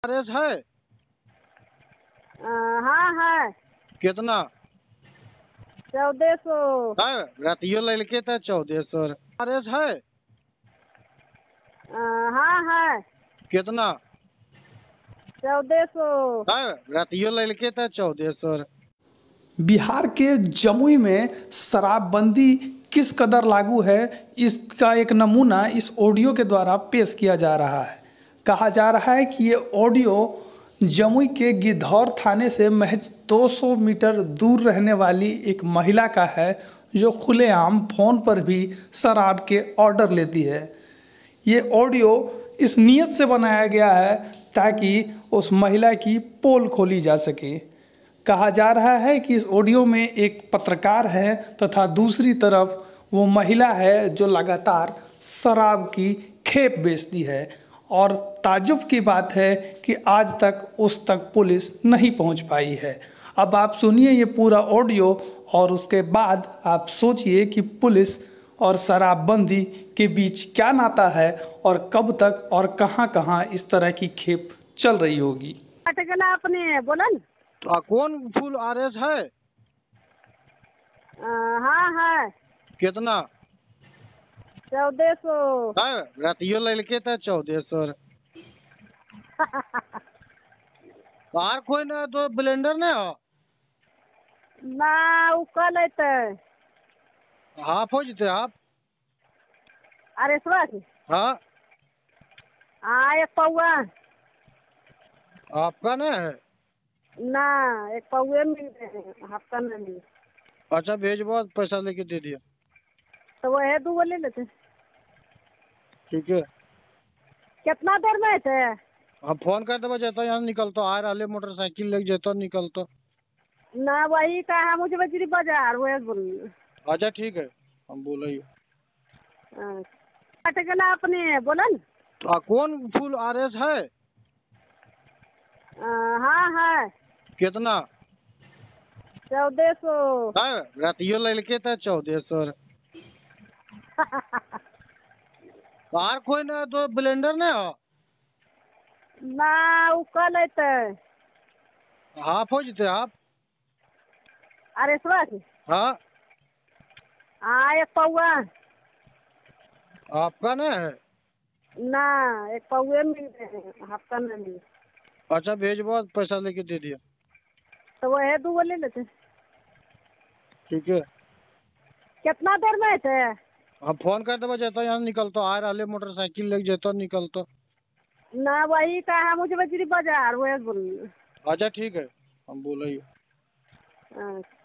Average है? हाँ है। कितना 1400। है? रातियो लैलके था 1400। एवरेज है? हाँ है। कितना 1400। है? रातियो लैलके था 1400। बिहार के जमुई में शराबबंदी किस कदर लागू है, इसका एक नमूना इस ऑडियो के द्वारा पेश किया जा रहा है। कहा जा रहा है कि ये ऑडियो जमुई के गिद्धौर थाने से महज 200 मीटर दूर रहने वाली एक महिला का है, जो खुलेआम फ़ोन पर भी शराब के ऑर्डर लेती है। ये ऑडियो इस नियत से बनाया गया है ताकि उस महिला की पोल खोली जा सके। कहा जा रहा है कि इस ऑडियो में एक पत्रकार है तथा दूसरी तरफ वो महिला है जो लगातार शराब की खेप बेचती है। और ताज्जुब की बात है कि आज तक उस तक पुलिस नहीं पहुंच पाई है। अब आप सुनिए ये पूरा ऑडियो और उसके बाद आप सोचिए कि पुलिस और शराबबंदी के बीच क्या नाता है और कब तक और कहां-कहां इस तरह की खेप चल रही होगी। अपने बोलन। कौन फुल एवरेज है? हाँ है। कितना 1400। है? रातियो लैलके था 1400। बाहर कोई ना तो ब्लेंडर नहीं हो? ना उ कल अतै। हाफ हो जते हाफ। अरे सुबह हाँ हाँ एक पौआ। आपका नहीं है? ना एक पौए मिल रहे हफ्ता में मिले। अच्छा भेजबो, पैसा लेके दे दिया। तो वह 2 ले लेते। ठीक है। कितना देर में थे? हम फोन कर देबो, जतो यहाँ निकलतो आ रहा मोटरसाइकिल लेके जतो निकलतो। ना वही कहा मुझे बजरी बाजार वह बोल। अच्छा ठीक है, हम बोले। अपने बोलन। कौन फुल एवरेज है? हाँ है। कितना 1400। है? रातियो लैलके था 1400। बाहर कोई ना तो ब्लेंडर नहीं हो? ना उ कल अतै। हाफ हो जते हाफ। अरे सुबह हाँ हाँ एक पौआ। आपका नहीं है? ना एक पौए मिल रहे हफ्ता में मिले। अच्छा भेजबो, पैसा लेके दे दिया। तो वह 2 ले लेते। ठीक है। कितना देर में थे? हम फोन कर देबो, जतो यहाँ निकलतो आ रहा मोटरसाइकिल लेके जतो निकलतो। ना वही कहा मुझे बजरी बाजार वह बोल। अच्छा ठीक है, हम बोले।